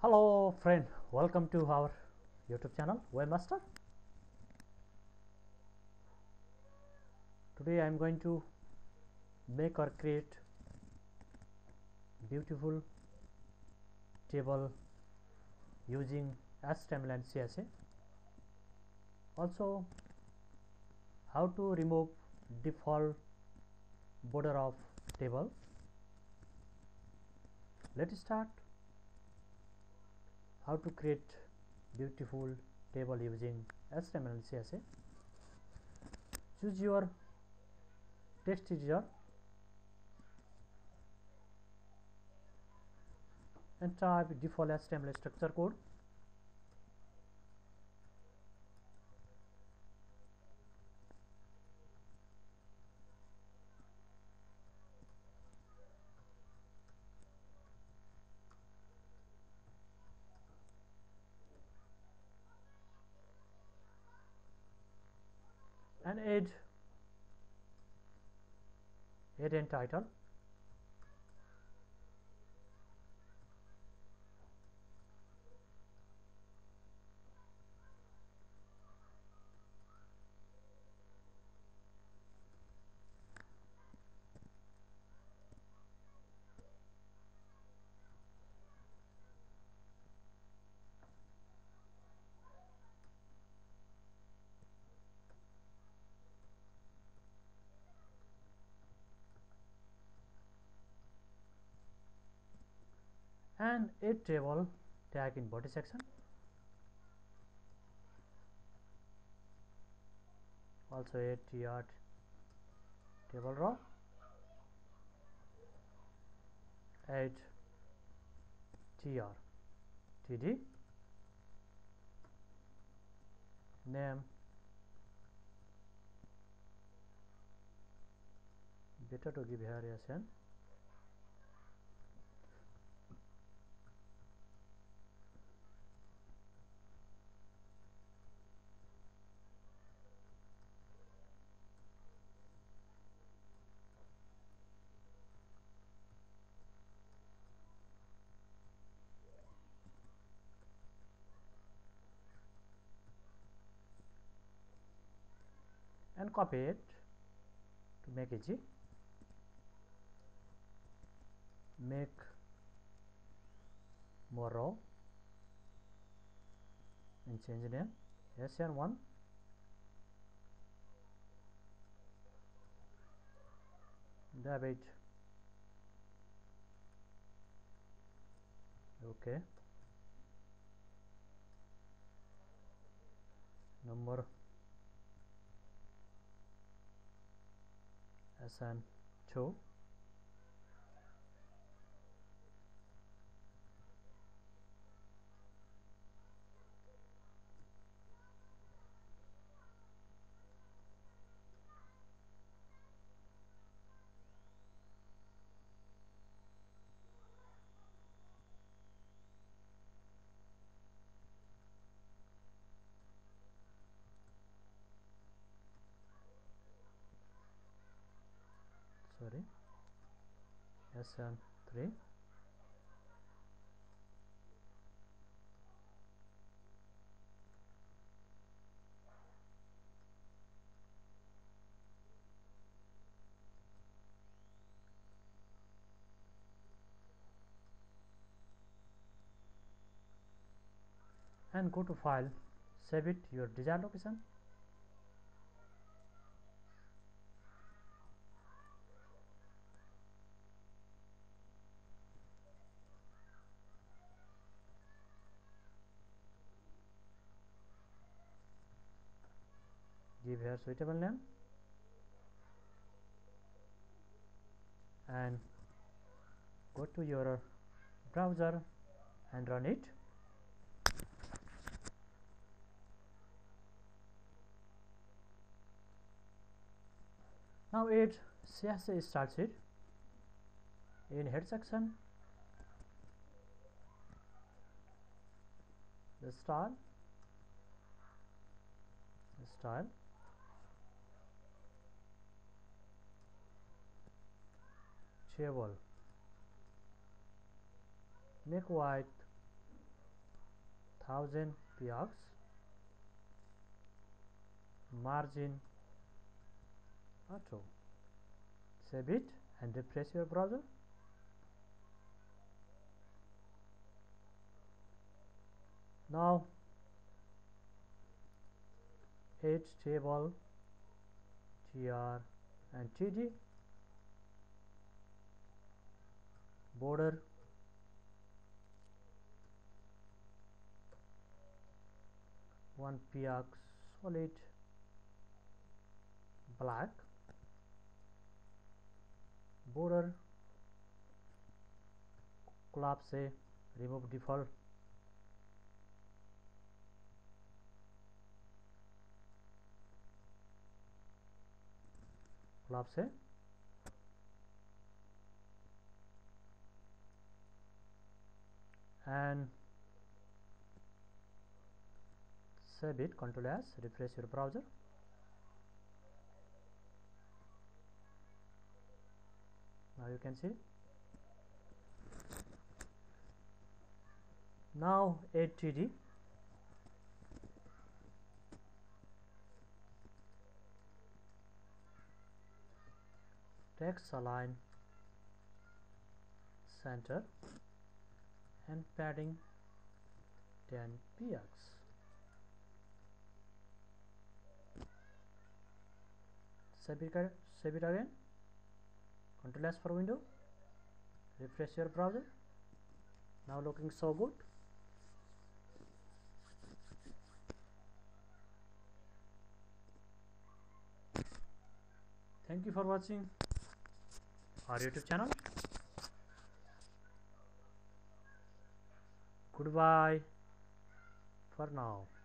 Hello friend, welcome to our YouTube channel Webmaster. Today I am going to make or create beautiful table using HTML and CSS. Also how to remove default border of table. Let's start. How to create beautiful table using HTML and CSS. Choose your text editor and type default HTML structure code. And add and title. And add table tag in body section. Also add tr table row. Add tr td name better to give here as an and copy it to make easy. Make more row and change name SN1 David. Okay, number SN2 sorry SN3 and go to file, save it your desired location. Give here suitable name and go to your browser and run it. Now add CSS style sheet in head section. The style table, make white 1000 px, margin auto. Save it and refresh your browser. Now add table tr and td, border one px solid black, border collapse, remove default, collapse, and save it, Ctrl S, refresh your browser. Now you can see. Now add td, text align center and padding 10 px. Save it again, Ctrl S for window, refresh your browser. Now looking so good. Thank you for watching our YouTube channel. Goodbye for now.